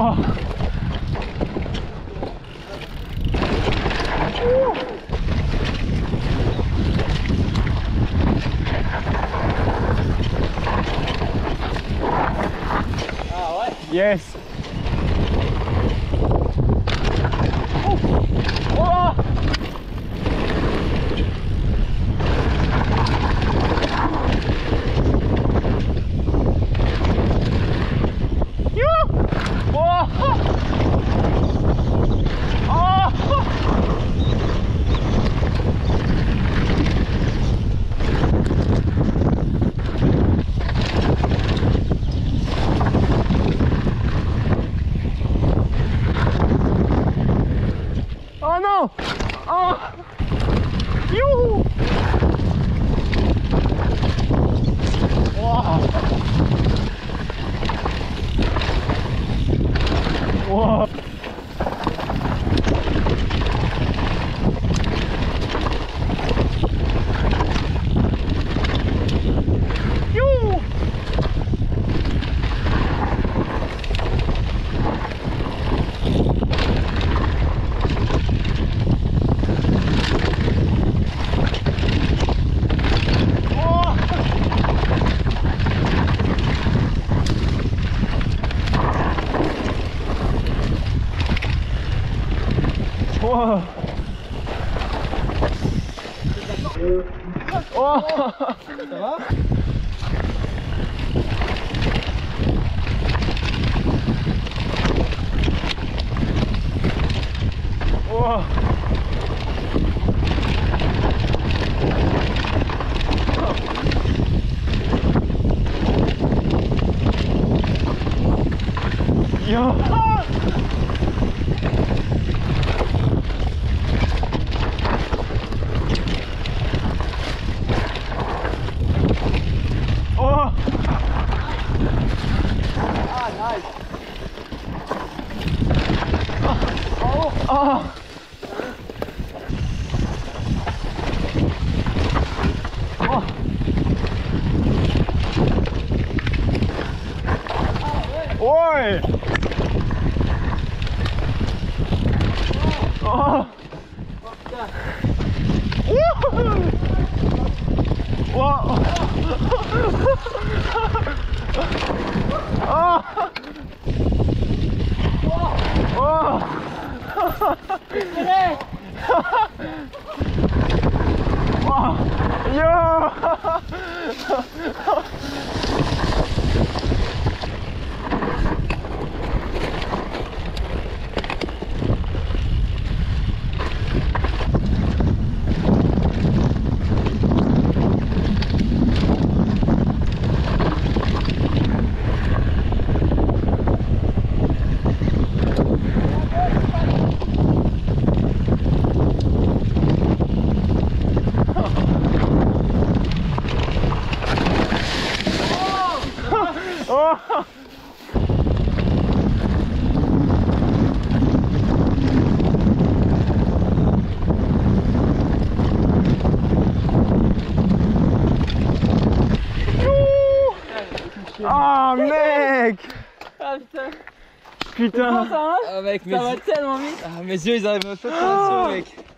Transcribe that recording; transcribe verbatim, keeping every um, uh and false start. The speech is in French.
Oh. Ah ouais. Yes. Oh. Oh. Oh non! Oh! Youhou! Wow! Wow! Youhou! Wow. Oh. Ça va? Oh. Yo. Oh. Ah, nice. Oh. Oh. Oh. Ouais. Oh. Wouhou. Wow. Oh. Oh. Oh. Yo. Oh. Ah mec. Ah putain. Putain. Ça va, hein? Ah mec, Ça mes va yeux... tellement vite. Ah, mes yeux ils arrivent à faire ça, mec.